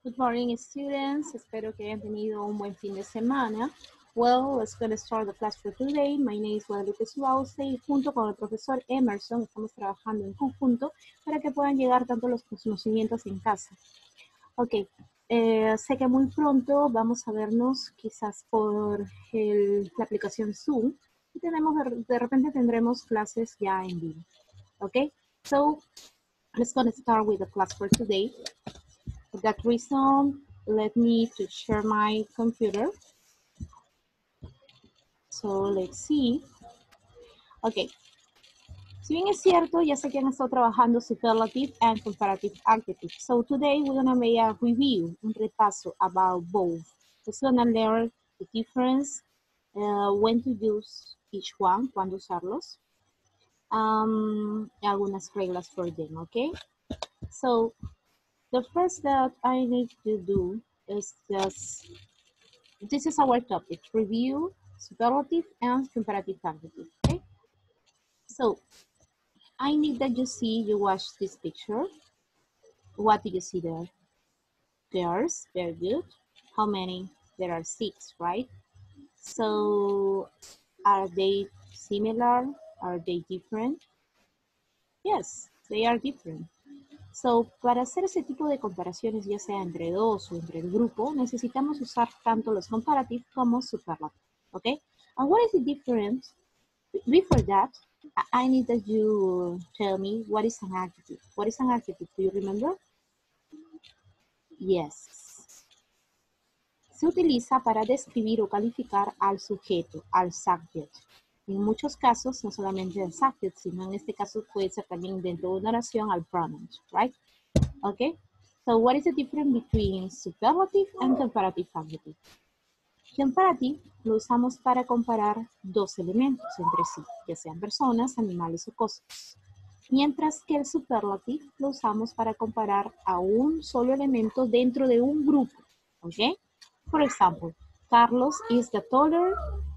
Good morning, students. Espero que hayan tenido un buen fin de semana. Well, let's get start the class for today. My name is Guadalupe Subause y junto con el profesor Emerson estamos trabajando en conjunto para que puedan llegar tanto los conocimientos en casa. Ok, sé que muy pronto vamos a vernos quizás por la aplicación Zoom y de repente tendremos clases ya en vivo. Ok, so let's gonna start with the class for today. For that reason, let me to share my computer. So let's see. Ok. Si bien es cierto, ya sé que han estado trabajando superlative and comparative adjective. So today we're gonna make a review, un repaso about both. We're gonna learn the difference, when to use each one, cuándo usarlos. Algunas reglas for them, okay? So the first that I need to do is just, this is our topic, review, superlative, and comparative adjective, okay? So, I need that you watch this picture. What do you see there? Girls, very good. How many? There are 6, right? So, are they similar? Are they different? Yes, they are different. So, para hacer ese tipo de comparaciones, ya sea entre dos o entre el grupo, necesitamos usar tanto los comparative como superlative, okay? And what is the difference? Before that, I need that you tell me what is an adjective. What is an adjective? Do you remember? Yes. Se utiliza para describir o calificar al sujeto, al subject. En muchos casos, no solamente al subject, sino en este caso puede ser también dentro de una oración al pronoun, right? Okay. So what is the difference between superlative and comparative adjective? Comparative lo usamos para comparar dos elementos entre sí, ya sean personas, animales o cosas. Mientras que el superlative lo usamos para comparar a un solo elemento dentro de un grupo. ¿Ok? For example, Carlos is taller,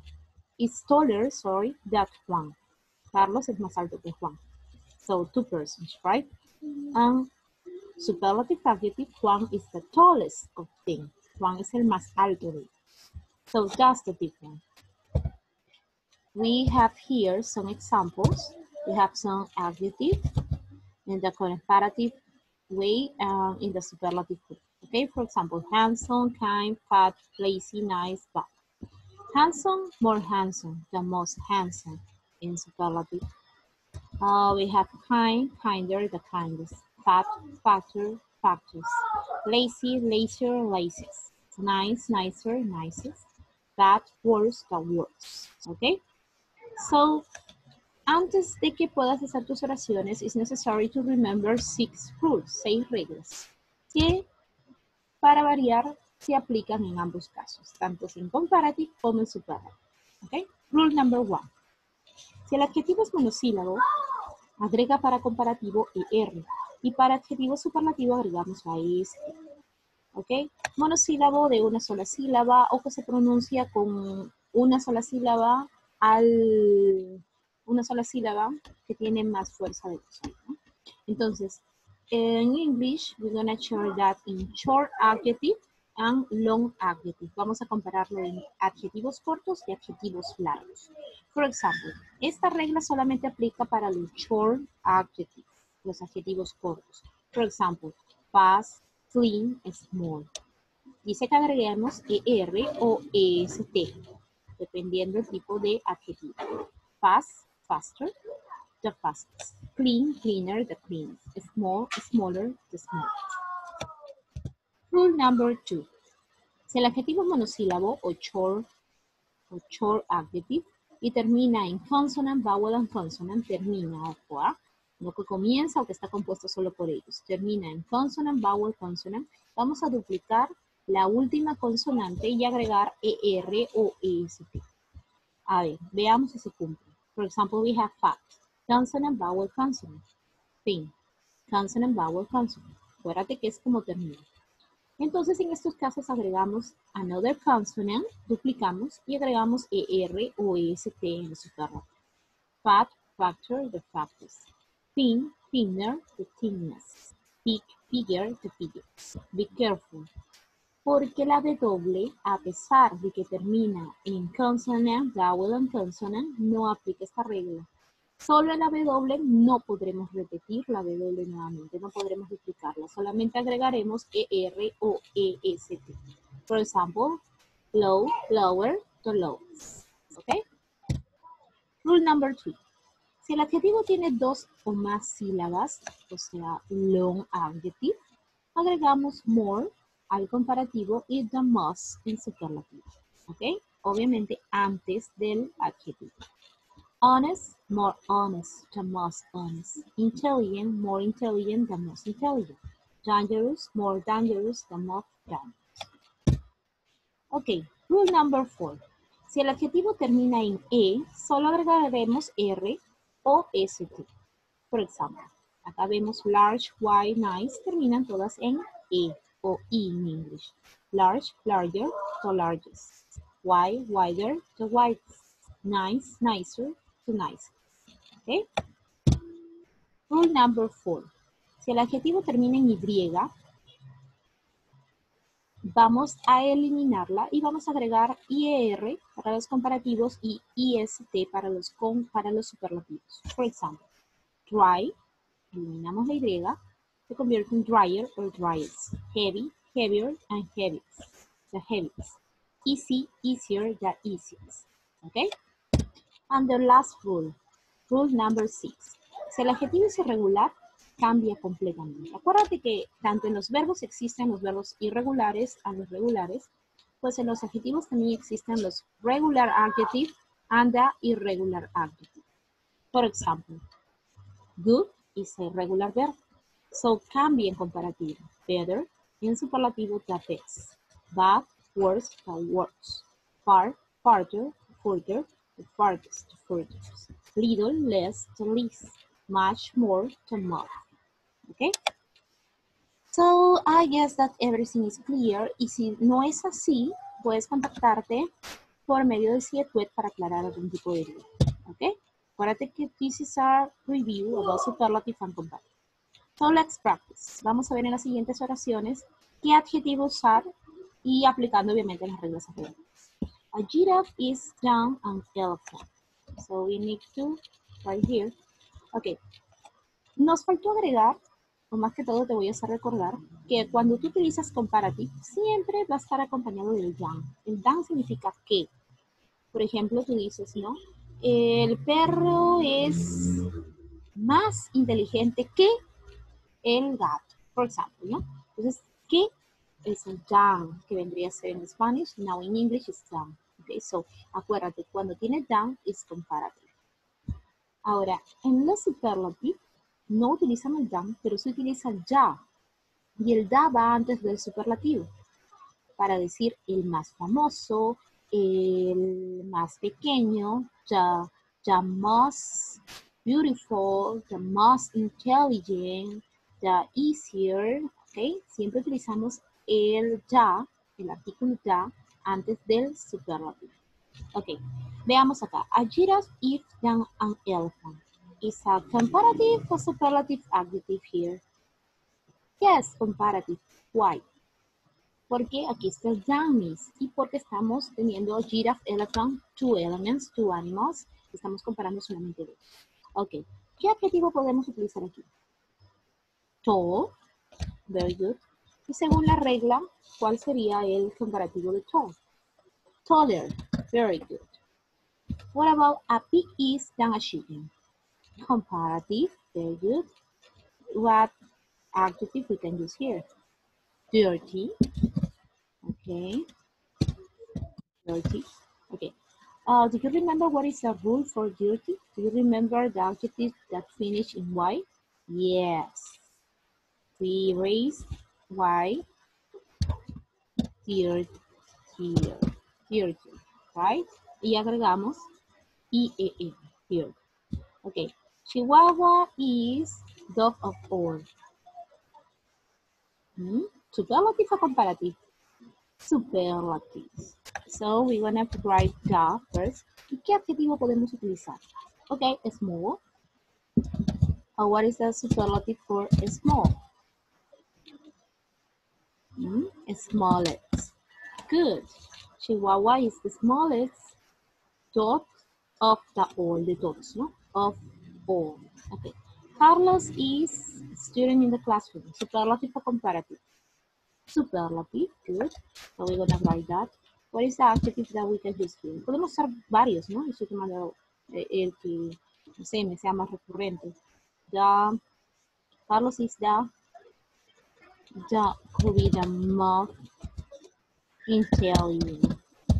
than Juan. Carlos es más alto que Juan. So, 2 persons, right? And superlative adjective, Juan is the tallest of them. Juan es el más alto de ellos. So, that's the difference. We have here some examples. We have some adjective in the comparative way in the superlative way. Okay, for example, handsome, kind, fat, lazy, nice, bad. Handsome, more handsome, the most handsome in superlative. We have kind, kinder, the kindest. Fat, fatter, fattest. Lazy, lazier, laziest. Nice, nicer, nicest. Bad, worse, the worst. Okay, so antes de que puedas hacer tus oraciones, it's necessary to remember 6 rules, 6 reglas, que para variar se aplican en ambos casos, tanto en comparative como en superlative. Okay? Rule number 1. Si el adjetivo es monosílabo, agrega para comparativo ER y para adjetivo superlativo agregamos la ES. ¿Ok? Monosílabo de una sola sílaba o que se pronuncia con una sola sílaba una sola sílaba que tiene más fuerza de voz, ¿no? Entonces, en English, we're going to share that in short adjective and long adjective. Vamos a compararlo en adjetivos cortos y adjetivos largos. For example, esta regla solamente aplica para los short adjectives, los adjetivos cortos. For example, fast, clean, small. Dice que agreguemos ER o EST, dependiendo del tipo de adjetivo. Fast, faster, the fastest. Clean, cleaner, the cleanest. Small, smaller, the smallest. Rule number 2. Si el adjetivo es monosílabo o short adjective y termina en consonant, vowel and consonant, termina, ojo, no que comienza o que está compuesto solo por ellos. Termina en consonant, vowel, consonant. Vamos a duplicar la última consonante y agregar ER o EST. A ver, veamos si se cumple. For example, we have fat. Consonant, vowel, consonant. Thin. Consonant, vowel, consonant. Acuérdate que es como termina. Entonces, en estos casos agregamos another consonant, duplicamos y agregamos ER o EST en el superlativo. Fat, fatter, the fattest. Thin, thinner, the thinnest. Pick figure to figures. Be careful. Porque la W, a pesar de que termina en consonant, vowel and consonant, no aplica esta regla. Solo en la W no podremos repetir la W nuevamente, no podremos duplicarla. Solamente agregaremos ER o EST. For example, low, lower, to lowest. ¿Ok? Rule number 3. Si el adjetivo tiene 2 o más sílabas, o sea, long adjective, agregamos more al comparativo y the most en superlativo. ¿Ok? Obviamente antes del adjetivo. Honest, more honest, the most honest. Intelligent, more intelligent, the most intelligent. Dangerous, more dangerous, the most dangerous. Ok, rule number 4. Si el adjetivo termina en E, solo agregaremos R o ST. Por ejemplo, acá vemos large, wide, nice, terminan todas en E o I en English. Large, larger, the largest. Wide, wider, the widest. Nice, nicer, the nice. ¿Okay? Rule number 4. Si el adjetivo termina en Y, vamos a eliminarla y vamos a agregar IER para los comparativos y IST para los superlativos. Por ejemplo, dry, eliminamos la Y, se convierte en drier or driest. Heavy, heavier, and heaviest. The heaviest. Easy, easier, the easiest. Okay? And the last rule, rule number 6. Si el adjetivo es irregular, cambia completamente. Acuérdate que tanto en los verbos existen los verbos irregulares a los regulares, pues en los adjetivos también existen los regular adjective and the irregular adjective. For example, good is a regular verb, so cambia en comparativo. Better, en superlativo, the best. Bad, worse, the worst. Far, farther, further, the farthest, the furthest. Little, less, the least. Much more, the more. Okay? So, I guess that everything is clear. Y si no es así, puedes contactarte por medio de CIETUET para aclarar algún tipo de duda. Okay? Acuérdate que this is our review about superlative and comparative. So, let's practice. Vamos a ver en las siguientes oraciones qué adjetivo usar y aplicando obviamente las reglas anteriores. A giraffe is down an elephant. So, we need to, right here. Ok. Nos faltó agregar, o más que todo te voy a hacer recordar, que cuando tú utilizas comparative, siempre va a estar acompañado del down. El down significa que. Por ejemplo, tú dices, ¿no? El perro es más inteligente que el gato, por ejemplo, ¿no? Entonces, ¿qué es el down? Que vendría a ser en Spanish, now in English is down. Okay, so, acuérdate, cuando tiene down, es comparative. Ahora, en los superlative, no utilizan el down, pero se utiliza el ya. Y el da va antes del superlativo. Para decir el más famoso, el más pequeño, the most beautiful, the most intelligent, the easier, ¿ok? Siempre utilizamos el ya, el artículo ya, antes del superlativo. Ok, veamos acá. A giraffe is than an elephant. Is a comparative or superlative adjective here? Yes, comparative. Why? Porque aquí está el than is y porque estamos teniendo giraffe, elephant, two elements, two animals. Estamos comparando solamente dos. Ok, ¿qué adjetivo podemos utilizar aquí? Tall, very good. Y según la regla, ¿cuál sería el comparativo de tall? Taller, very good. What about a pig is than a chicken? Comparative, very good. What adjective we can use here? Dirty, okay. Dirty, okay. Do you remember what is the rule for dirty? Do you remember the adjective that finish in Y? Yes. We raise Y, dirty, dirty, right? Y agregamos IEE, dirty. Okay. Chihuahua is dog of war. Superlative or comparative? Superlative. So we're gonna write the first. ¿Y qué adjetivo podemos utilizar? Okay, small. What is the superlative for small? Smallest. Good. Chihuahua is the smallest dog of the dogs, no? Of all. Okay. Carlos is student in the classroom. Superlative or comparative? Superlative. Good. So we're gonna write that. What is the adjective that we can use here? Podemos usar varios, ¿no? Estoy tomando el que, no sé, me sea más recurrente. Carlos is could be the most intelligent.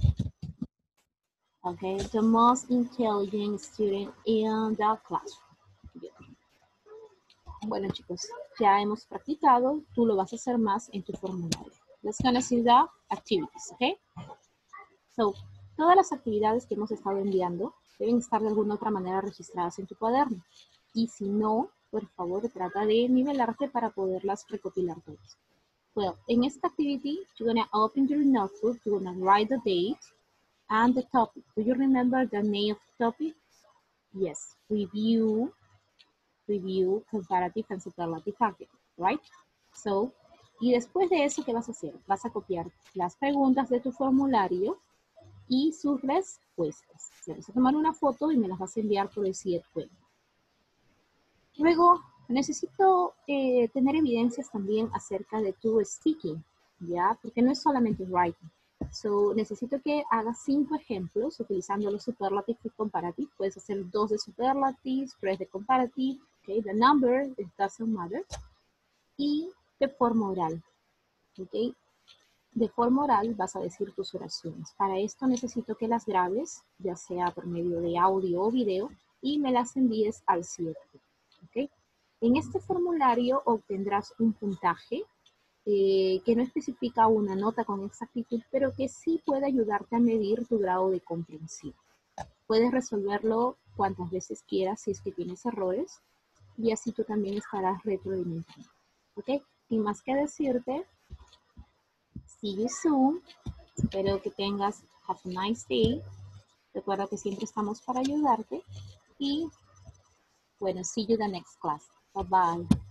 Okay, the most intelligent student in the classroom. Bien. Bueno, chicos, ya hemos practicado. Tú lo vas a hacer más en tu formulario. Let's gonna see the activities, okay? So, todas las actividades que hemos estado enviando deben estar de alguna otra manera registradas en tu cuaderno. Y si no, por favor, trata de nivelarte para poderlas recopilar todas. Well, in esta activity, you're going to open your notebook, you're going to write the date and the topic. Do you remember the name of the topic? Yes, review, comparative and superlative adjective, right? So, y después de eso, ¿qué vas a hacer? Vas a copiar las preguntas de tu formulario y sus respuestas. Vas a tomar una foto y me las vas a enviar por el CIET. Luego, necesito tener evidencias también acerca de tu speaking, ¿ya? Porque no es solamente writing. So, necesito que hagas 5 ejemplos utilizando los superlative y comparative. Puedes hacer 2 de superlative, 3 de comparative, okay? The number, it doesn't matter. Y de forma oral, ¿ok? De forma oral vas a decir tus oraciones. Para esto necesito que las grabes, ya sea por medio de audio o video, y me las envíes al CIET. ¿Ok? En este formulario obtendrás un puntaje que no especifica una nota con exactitud, pero que sí puede ayudarte a medir tu grado de comprensión. Puedes resolverlo cuantas veces quieras si es que tienes errores, y así tú también estarás retroalimentando. ¿Ok? Sin más que decirte, see you soon. Espero que tengas have a nice day. Recuerda que siempre estamos para ayudarte. Y bueno, see you the next class. Bye bye.